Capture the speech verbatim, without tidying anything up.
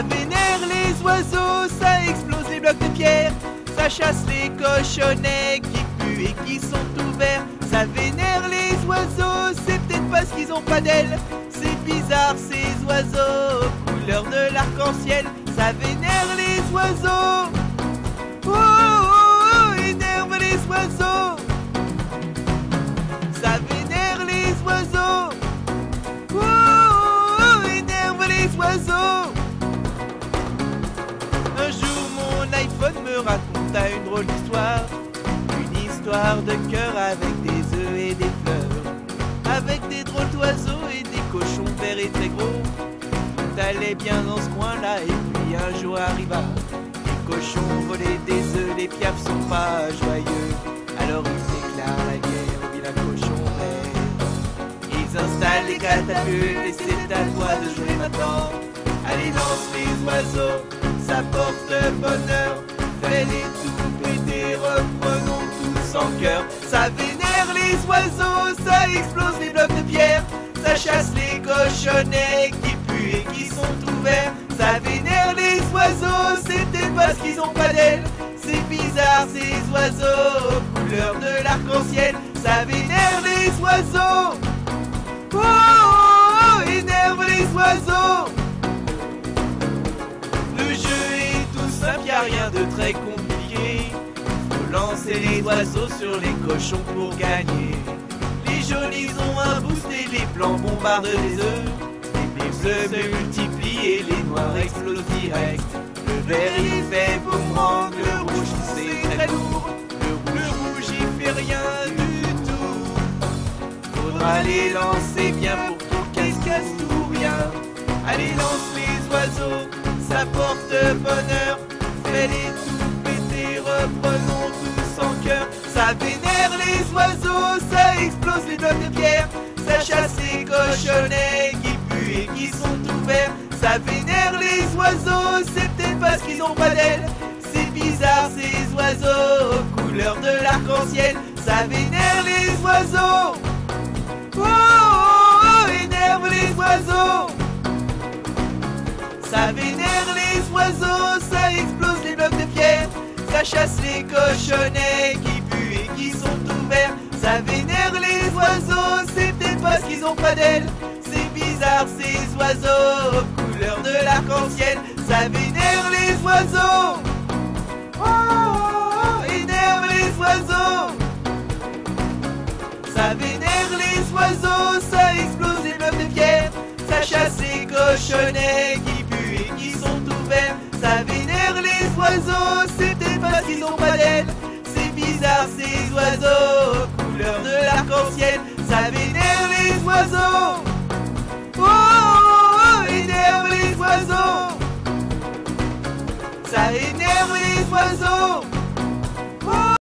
Ça vénère les oiseaux, ça explose les blocs de pierre. Ça chasse les cochonnets qui puent et qui sont ouverts. Ça vénère les oiseaux, c'est peut-être parce qu'ils ont pas d'ailes. C'est bizarre ces oiseaux, couleur de l'arc-en-ciel. Ça vénère les oiseaux. Oh, oh, oh, énerve les oiseaux. Ça vénère les oiseaux. Oh, oh, oh, énerve les oiseaux. Un jour mon iPhone me raconta une drôle d'histoire. Une histoire de cœur avec des œufs et des fleurs. Avec des drôles d'oiseaux et des cochons verts et très gros. Tout allait bien dans ce coin-là et puis un jour arriva. Les cochons volaient des œufs, les piafs sont pas joyeux. Alors ils déclarent la guerre au vilain cochon vert. Ils installent les catapultes et c'est à toi de jouer maintenant. Allez lance les oiseaux, ça porte bonheur. Fais-les tout péter, reprenons tous en cœur. Ça vénère les oiseaux, ça explose les blocs de pierre. Ça chasse les cochonnets qui puent et qui sont ouverts. Ça vénère les oiseaux, c'est peut-être parce qu'ils ont pas d'ailes. C'est bizarre ces oiseaux, couleur de l'arc-en-ciel. Ça vénère les oiseaux. Oh, oh, oh, énerve les oiseaux. Le jeu est tout simple, y a rien de très compliqué. Faut lancer les oiseaux sur les cochons pour gagner. Les jaunes ils ont un boost et les blancs bombardent les œufs. Les bleus se multiplient et les noirs explosent direct. Le vert il fait boomerang, le rouge c'est très lourd. Le, le rouge il fait rien du tout. Faudra les lancer bien pour qu'ils cassent tout rien. Allez lance les oiseaux, ça porte bonheur. Fais-les tout péter, reprenons tous en cœur. Ça vénère les oiseaux, ça explose les blocs de pierre. Ça chasse les cochonnets qui puent et qui sont ouverts. Ça vénère les oiseaux, c'est peut-être parce qu'ils ont pas d'ailes. C'est bizarre ces oiseaux, couleur de l'arc-en-ciel. Ça vénère les oiseaux. Oh, oh, oh, énerve les oiseaux. Ça vénère les oiseaux, ça explose les blocs de pierre. Ça chasse les cochonnets qui puent et qui sont ouverts. Ça vénère les oiseaux, c'est peut-être parce qu'ils ont pas d'ailes. C'est bizarre ces oiseaux, couleur de l'arc-en-ciel. Ça vénère les oiseaux. Oh, oh, oh, énerve les oiseaux. Ça vénère les oiseaux, ça explose les blocs de pierre. Ça chasse les cochonnets qui puent et qui sont ouverts. Ça vénère les oiseaux, c'est peut-être parce qu'ils ont pas d'ailes. C'est bizarre ces oiseaux, couleur de l'arc-en-ciel. Ça vénère les oiseaux. Oh, oh, oh, énerve les oiseaux. Ça énerve les oiseaux.